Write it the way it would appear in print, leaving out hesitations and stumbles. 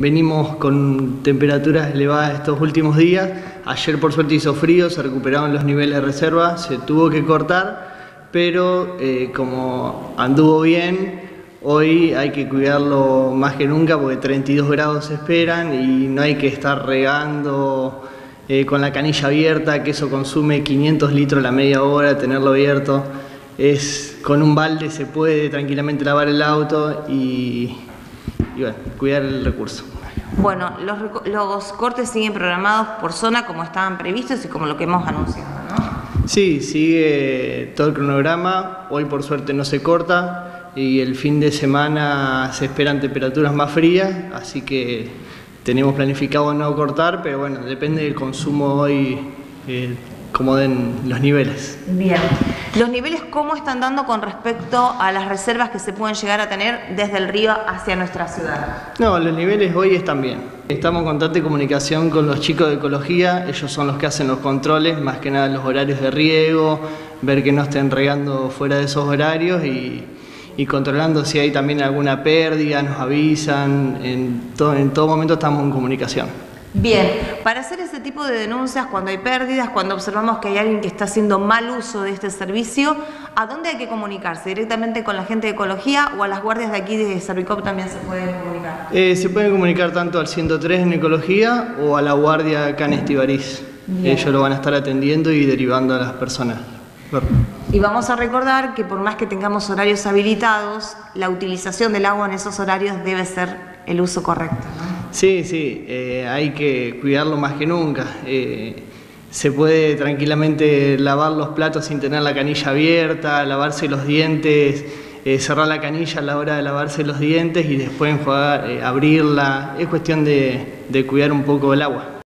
venimos con temperaturas elevadas estos últimos días. Ayer por suerte hizo frío, se recuperaron los niveles de reserva, se tuvo que cortar, pero como anduvo bien, hoy hay que cuidarlo más que nunca porque 32 grados se esperan y no hay que estar regando con la canilla abierta, que eso consume 500 litros la media hora, tenerlo abierto. Con un balde se puede tranquilamente lavar el auto y bueno, cuidar el recurso. Bueno, los cortes siguen programados por zona como estaban previstos y como lo que hemos anunciado, ¿no? Sí, sigue todo el cronograma. Hoy por suerte no se corta y el fin de semana se esperan temperaturas más frías, así que tenemos planificado no cortar, pero bueno, depende del consumo hoy, cómo den los niveles. Bien. ¿Los niveles cómo están dando con respecto a las reservas que se pueden llegar a tener desde el río hacia nuestra ciudad? No, los niveles hoy están bien. Estamos en constante comunicación con los chicos de ecología, ellos son los que hacen los controles, más que nada los horarios de riego, ver que no estén regando fuera de esos horarios y controlando si hay también alguna pérdida, nos avisan, en todo momento estamos en comunicación. Bien, para hacer ese tipo de denuncias cuando hay pérdidas, cuando observamos que hay alguien que está haciendo mal uso de este servicio, ¿a dónde hay que comunicarse? ¿Directamente con la gente de ecología o a las guardias de aquí de Servicop también se pueden comunicar? Se pueden comunicar tanto al 103 en ecología o a la guardia acá en Estivariz. Ellos lo van a estar atendiendo y derivando a las personas. Y vamos a recordar que por más que tengamos horarios habilitados, la utilización del agua en esos horarios debe ser el uso correcto, ¿no? Sí, sí, hay que cuidarlo más que nunca. Se puede tranquilamente lavar los platos sin tener la canilla abierta, lavarse los dientes, cerrar la canilla a la hora de lavarse los dientes y después enjuagar, abrirla. Es cuestión de cuidar un poco el agua.